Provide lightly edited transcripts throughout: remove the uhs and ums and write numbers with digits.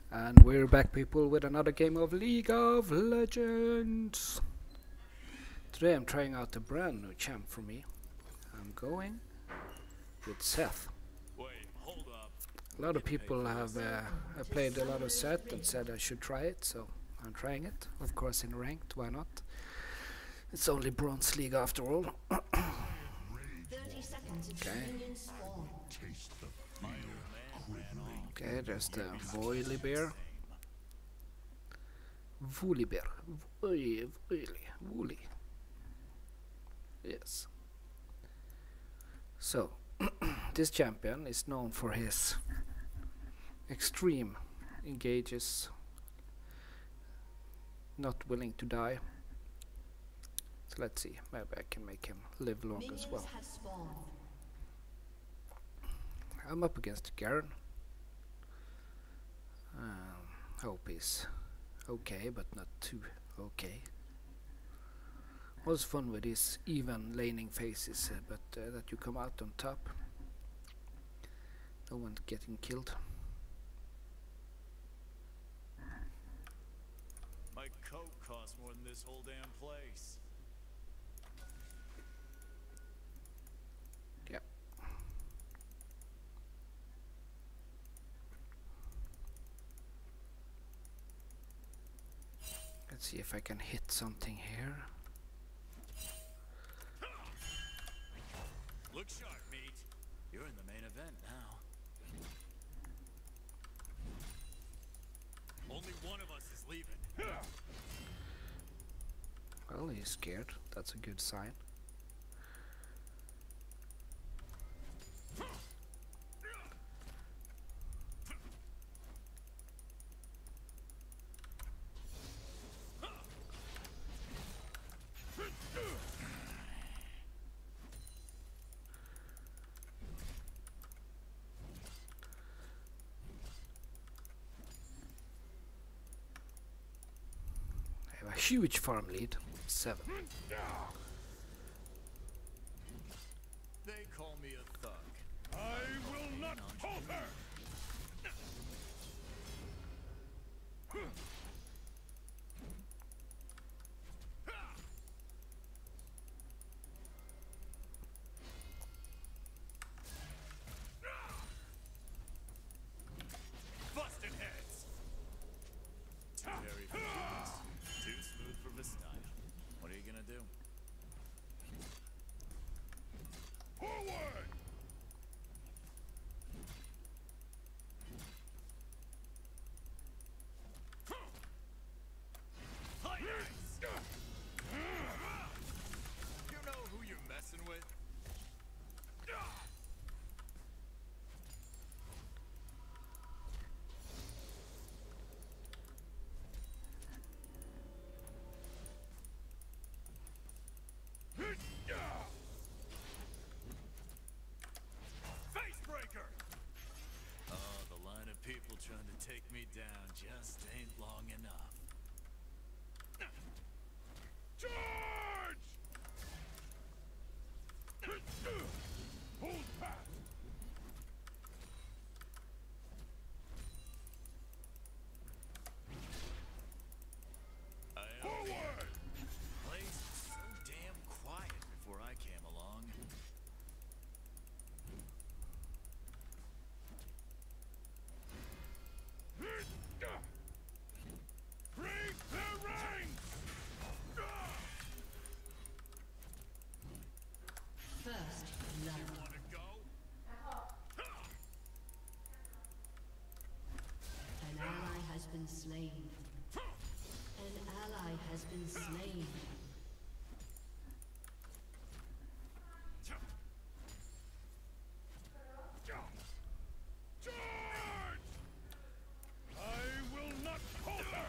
And we're back, people, with another game of League of Legends. Today I'm trying out a brand new champ for me. I'm going with Sett. A lot of people have played a lot of Sett and said I should try it, so I'm trying it. Of course in ranked, why not? It's only Bronze League after all. Okay. Okay, there's the Volibear. Volibear. Woolly. Yes. So, this champion is known for his extreme engages, not willing to die. So let's see, maybe I can make him live long as well. I'm up against Garen. Hope he's okay, but not too okay. Was fun with his even laning phases, but that you come out on top. No one getting killed. My coat costs more than this whole damn place. Yeah. Let's see if I can hit something here. Look sharp, mate. You're in the main event now. Only one of us is leaving. Well, he's scared. That's a good sign. A huge farm lead, 7. They call me a thug. I will not falter! Busted heads. Too hairy for humans. Too smooth for Vistani. What are you gonna do? Forward! You know who you're messing with? Facebreaker! Oh, the line of people trying to take me down just ain't long enough. Charge! Hold fast! Forward! Place was so damn quiet before I came along. Break the ranks! First love. Wanna go? An ally has been slain. An ally has been slain. Charge! I will not falter!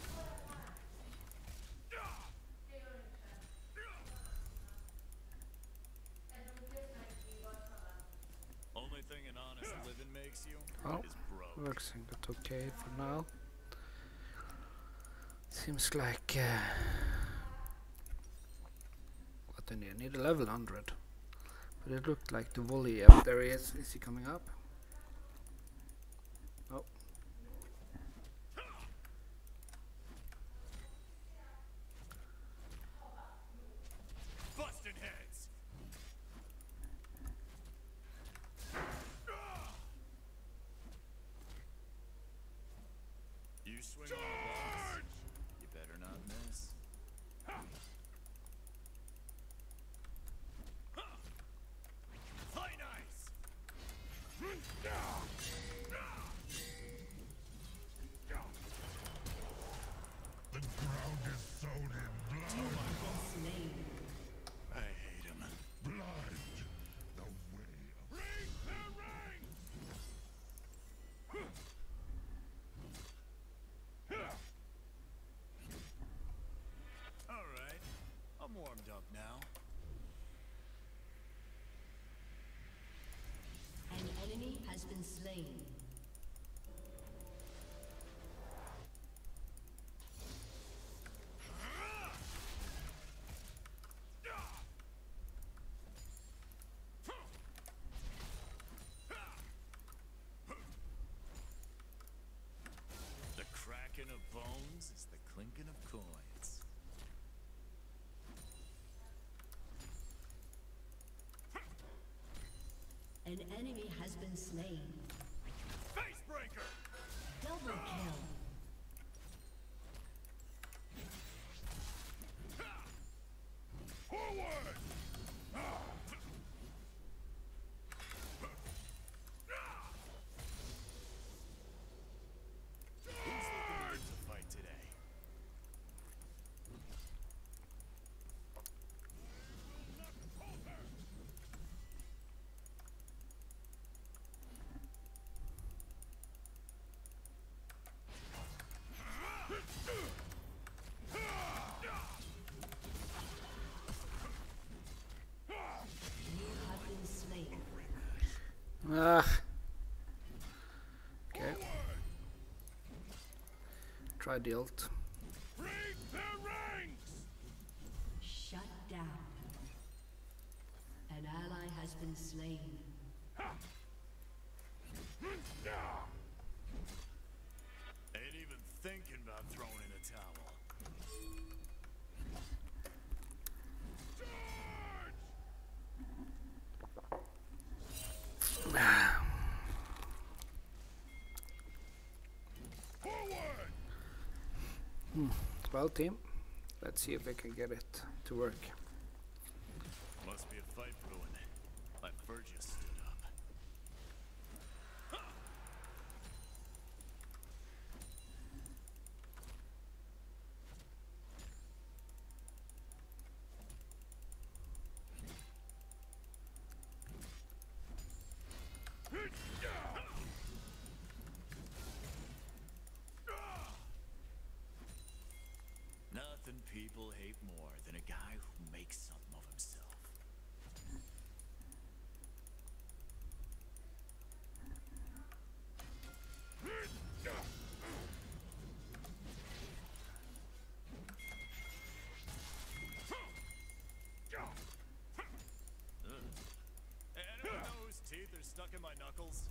Only thing an honest living makes you Oh, is broke. looks like that's okay for now. Seems like what I need a level 100. But it looked like the volley up there. Is he coming up? Oh. You swing on the boss, you better not miss. Play nice! The ground is sown in blood. Slain. I hate him. Blood. The way of... Break their ranks! Alright, I'm warmed up now. An enemy has been slain. The cracking of bones is the clinking of coins. An enemy has been slain. Facebreaker! Double kill. Forward! Who's looking to fight today? You have been slain. Ah. Okay. Try the ult. Break their ranks! Shut down. An ally has been slain. Ain't even thinking about throwing in a towel. Forward! Well, team, let's see if we can get it to work. Must be a fight brewing. Like Virgil stood up. Nothing people hate more than a guy who makes something of himself. Anyone know whose teeth are stuck in my knuckles?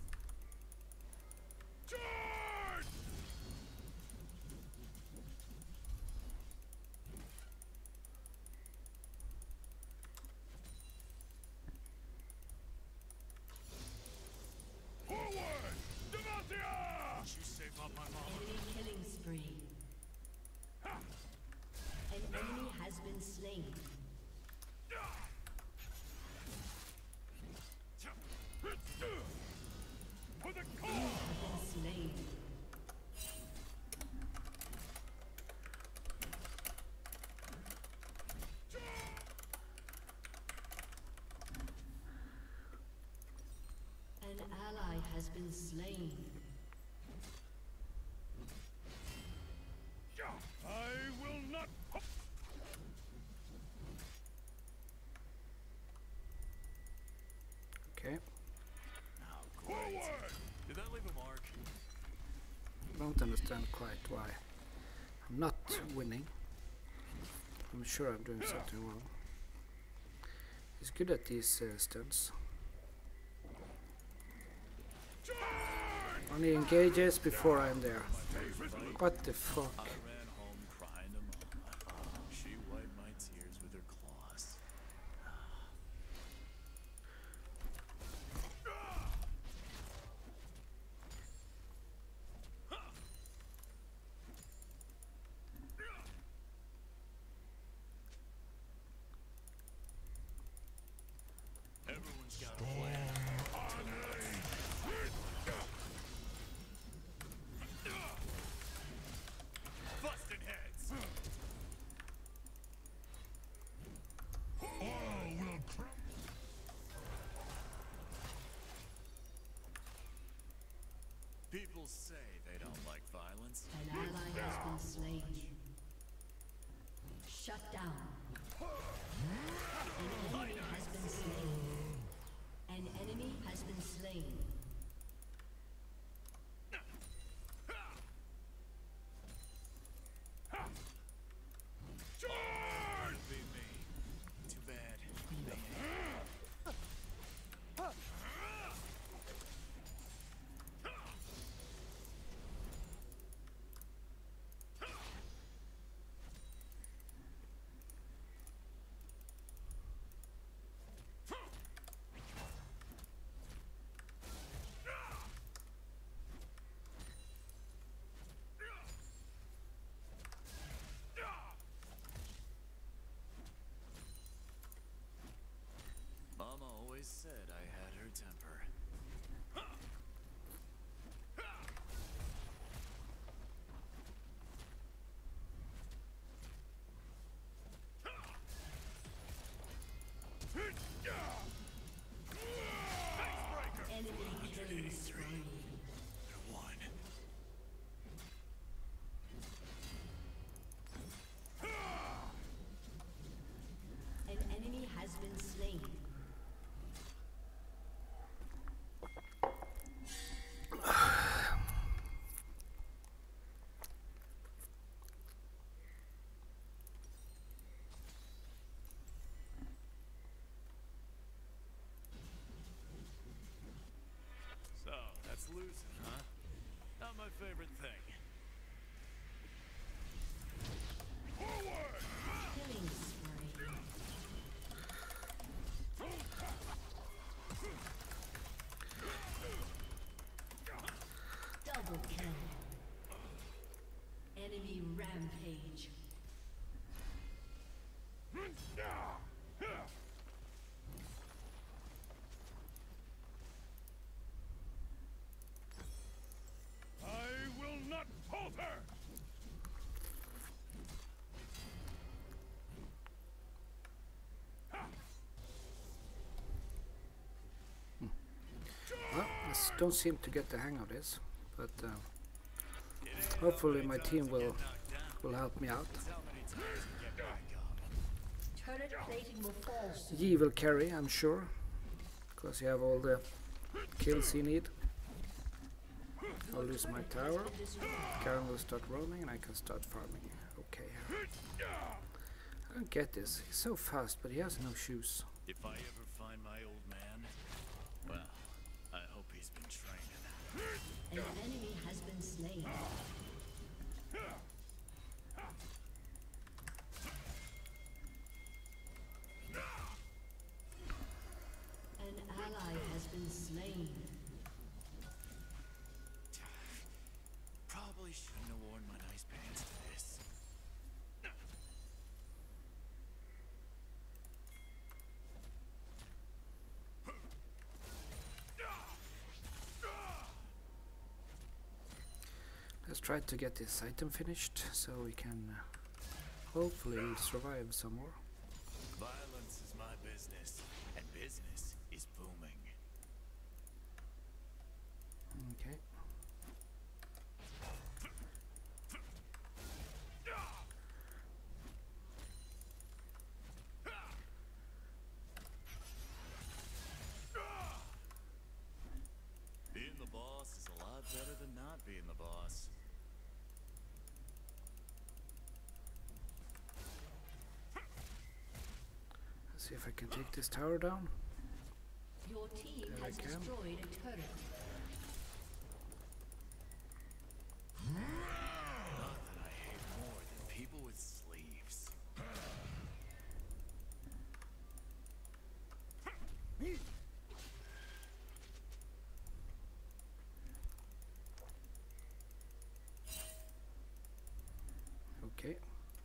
Charge! Forward! Demacia! Don't you save up my mom. Enemy killing spree. An enemy has been slain. For the You cause! have been slain. An ally has been slain. I will not... Okay. Oh, great. Forward! Did that leave a mark? Don't understand quite why I'm not winning. I'm sure I'm doing something wrong. He's good at these stunts. Only engages before I'm there. What the fuck? I ran home crying to Mama. She wiped my tears with her claws. People say they don't like violence. An ally has been slain. Shut down. An enemy has been slain. An enemy has been slain. Couldn't be me. Too bad. They ain't. Mama always said I had her temper. Enemy killing spree. They're one. An enemy has been slain. So, that's losing, huh? Not my favorite thing. Killing spree. Double kill. Enemy rampage. I will not falter! Well, I don't seem to get the hang of this, but hopefully my team will help me out. How many times you get back up? Turret plating will fall soon. Yi will carry, I'm sure, because you have all the kills you need. I'll lose my tower. Garen will start roaming and I can start farming. Okay. I don't get this. He's so fast, but he has no shoes. If I ever find my old man, well, I hope he's been training. An enemy has been slain. An ally has been slain. Probably shouldn't have worn my nice pants to this. Let's try to get this item finished so we can hopefully survive some more. Violence is my business, and business is booming. Okay. Being the boss is a lot better than not being the boss. Let's see if I can take this tower down. Your team There I has can. destroyed a turret. Nothing I hate more than people with sleeves. Okay.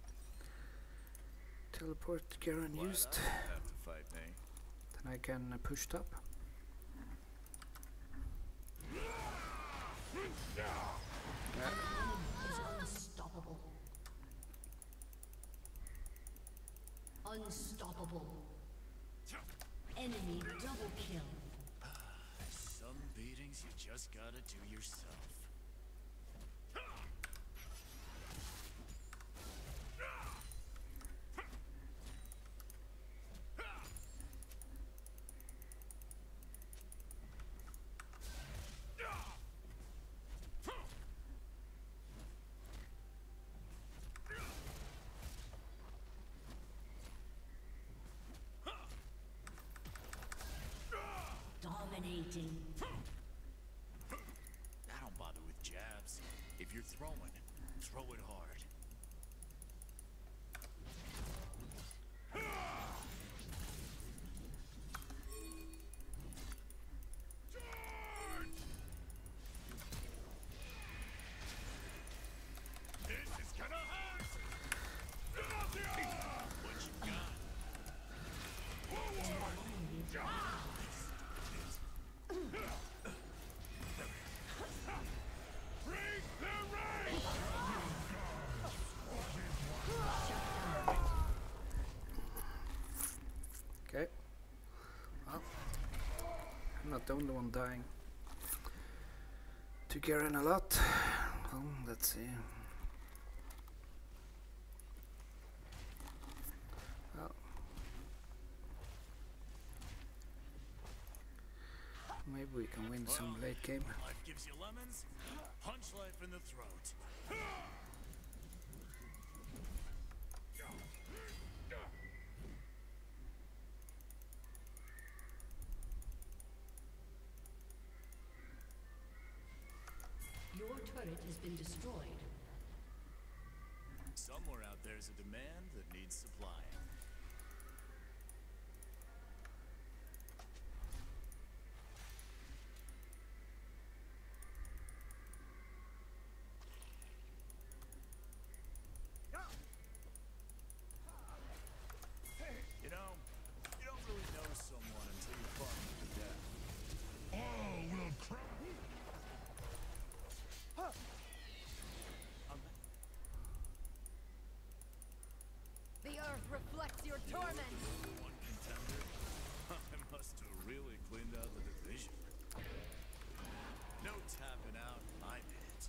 Teleport Garen Glad used. I don't have to fight me. Then I can push top. An enemy is unstoppable. Unstoppable. Enemy double kill. Some beatings you just gotta do yourself. Dominating. I don't bother with jabs. If you're throwing, throw it hard. Okay. Well, I'm not the only one dying to Garen a lot. Well, let's see. Well, maybe we can win some late game. Life gives you lemons. Punch life in the throat. Your turret has been destroyed. Somewhere out there's a demand that needs supply. You know, you don't really know someone until you fought them to death. All will crumble. The earth reflects your torment. One contender? I must have really cleaned out the division. No tapping out in my pit.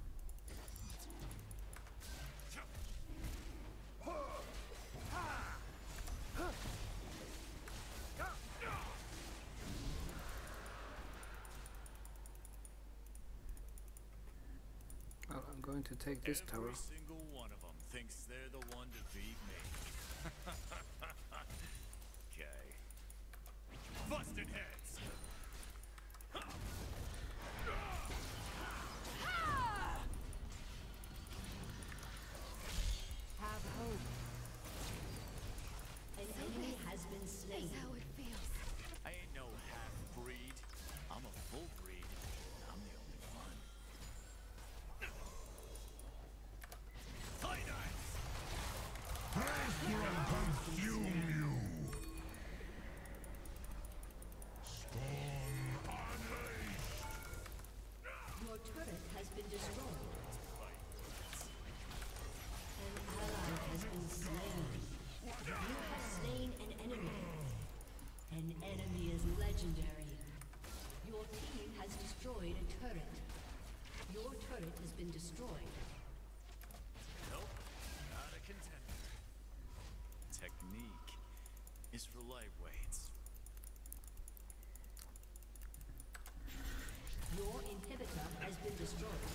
Well, I'm going to take this tower. Every single one of them thinks they're the one to beat me. Okay. Busted heads! Have hope. An enemy has been slain. That's how it feels. I ain't no half-breed. I'm a full breed. I'm the only one. Play nice! Death will consume you. Storm unleashed. Your turret has been destroyed. An ally has been slain. You have slain an enemy. An enemy is legendary. Your team has destroyed a turret. Your turret has been destroyed. Nope, not a contender. Technique is for lightweights. Your inhibitor has been destroyed.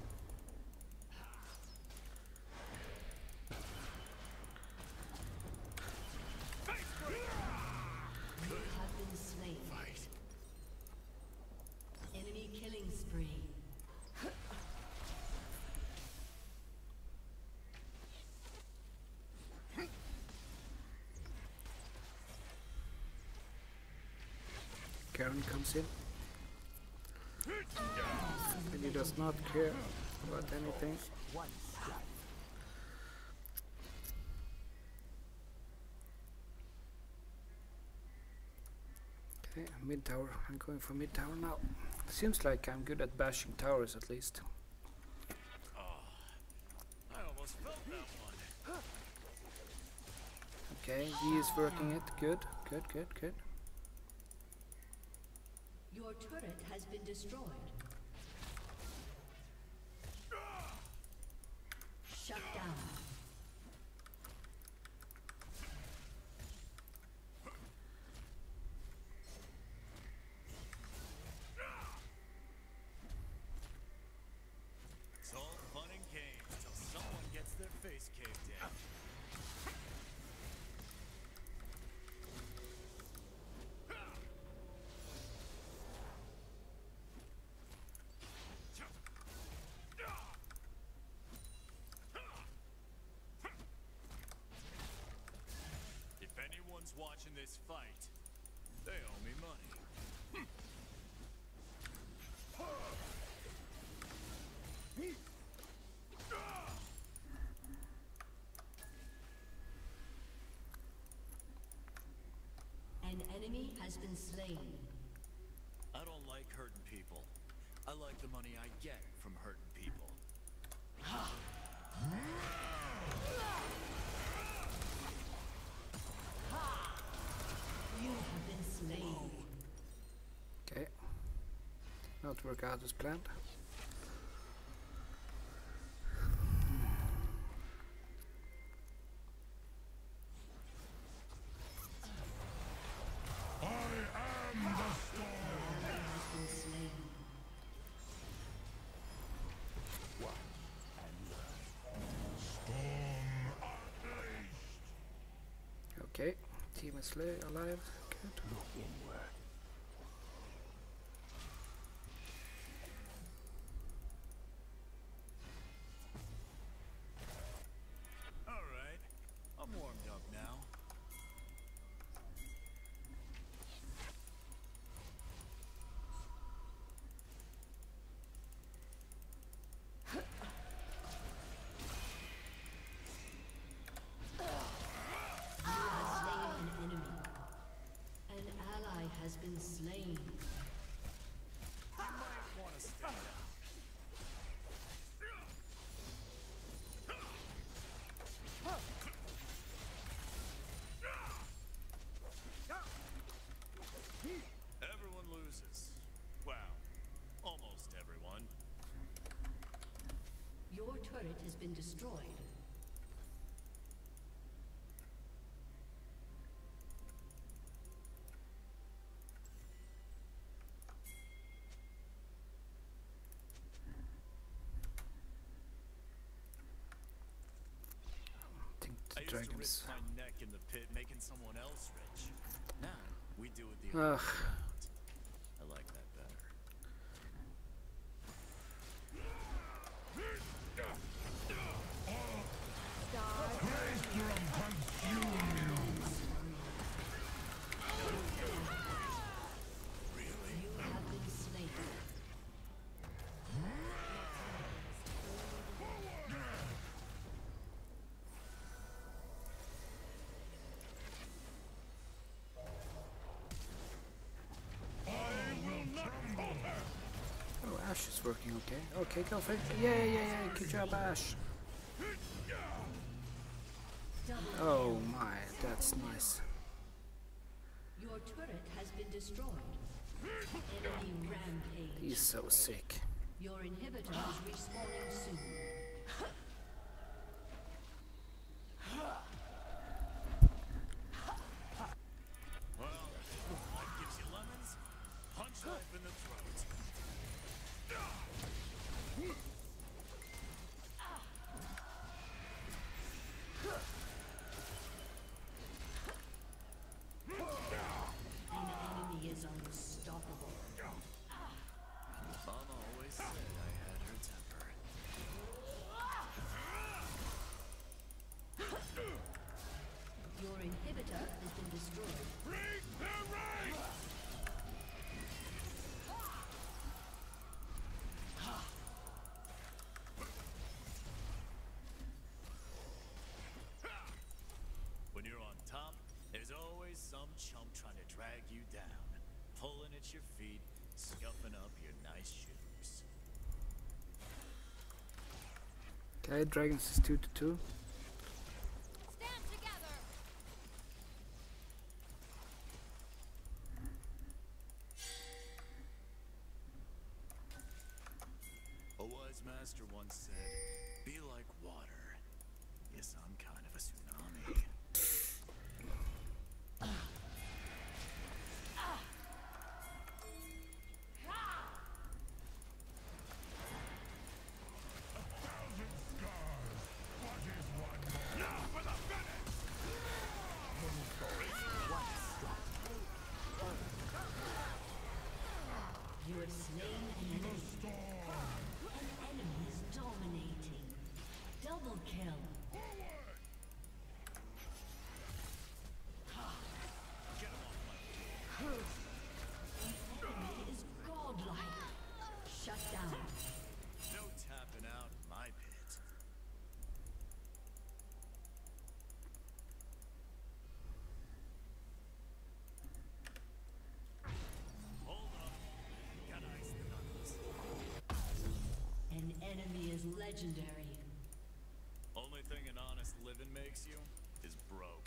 You have been slain. Fight. Enemy killing spree. Garen comes in. And he does not care about anything. Okay, mid tower. I'm going for mid tower now. Seems like I'm good at bashing towers at least. I almost felt that one. Okay, he is working it. Good, good, good, good. Your turret has been destroyed. Shut down. It's all fun and games till someone gets their face caved in. this fight. They owe me money. An enemy has been slain. I don't like hurting people. I like the money I get from hurting people. You have been slain. Okay. Not work out as planned. Okay, team is alive. Good. Alright, I'm warmed up now. An ally has been slain. You might want to stay down. Everyone loses. Wow. Almost everyone. Your turret has been destroyed. I think I the used to dragons. risk my neck in the pit making someone else rich. Now, we do it the other way Ugh. around. I like that better. You have been slain. Oh, Ash is working okay. Okay, go for it. Yeah. Good job, Ash. Oh my, that's nice. Your turret has been destroyed. Enemy rampage. He's so sick. Your inhibitor is respawning soon. Well, life gives you lemons, punch life in the throat. An enemy is unstoppable. Mama always said I had her temper. Your inhibitor has been destroyed. When you're on top, there's always some chump trying to drag you down, pulling at your feet, scuffing up your nice shoes. Okay, dragons is 2-2. Stand together! A wise master once said, be like water. Yes, I'm kind of a tsunami. What is legendary. Only thing an honest living makes you is broke.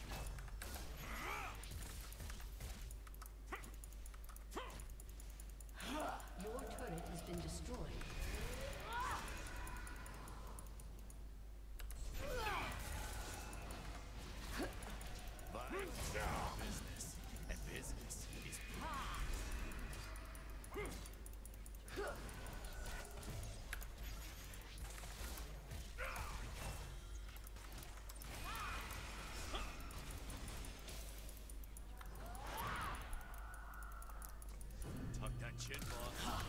Your turret has been destroyed. Violence is business, and business is tuck that chin, boss.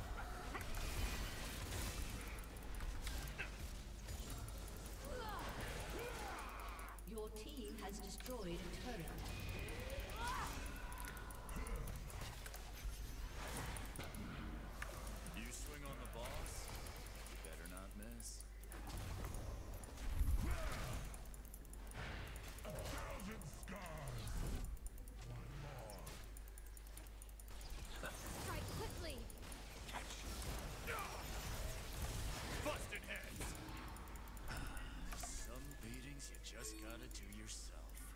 Your team has destroyed a turret. You swing on the boss, you better not miss. A thousand scars. One more. Strike quickly! Busted heads! Some beatings you just gotta do yourself.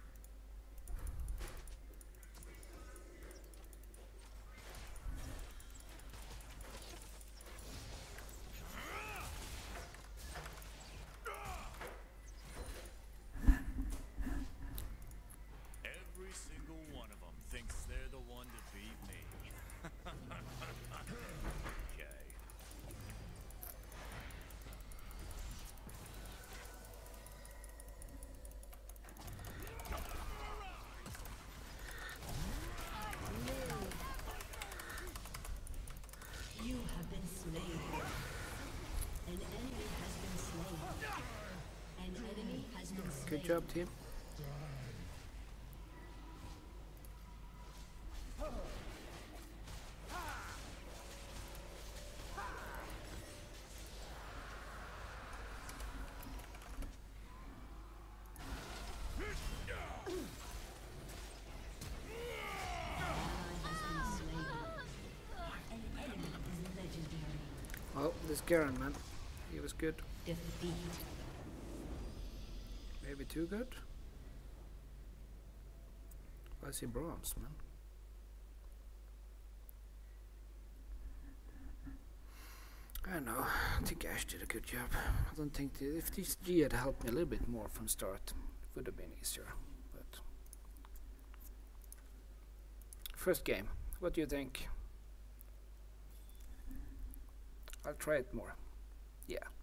Every single one of them thinks they're the one to beat me. Okay. You have been slain. An enemy has been slain. An enemy has been slain. Good job, team. An enemy is legendary. Well, this Garen, man, he was good. Defeat. Maybe too good. Why is he bronze, man? I don't know. I think Ash did a good job. I don't think if this G had helped me a little bit more from start, it would have been easier. But first game, what do you think? I'll try it more. Yeah.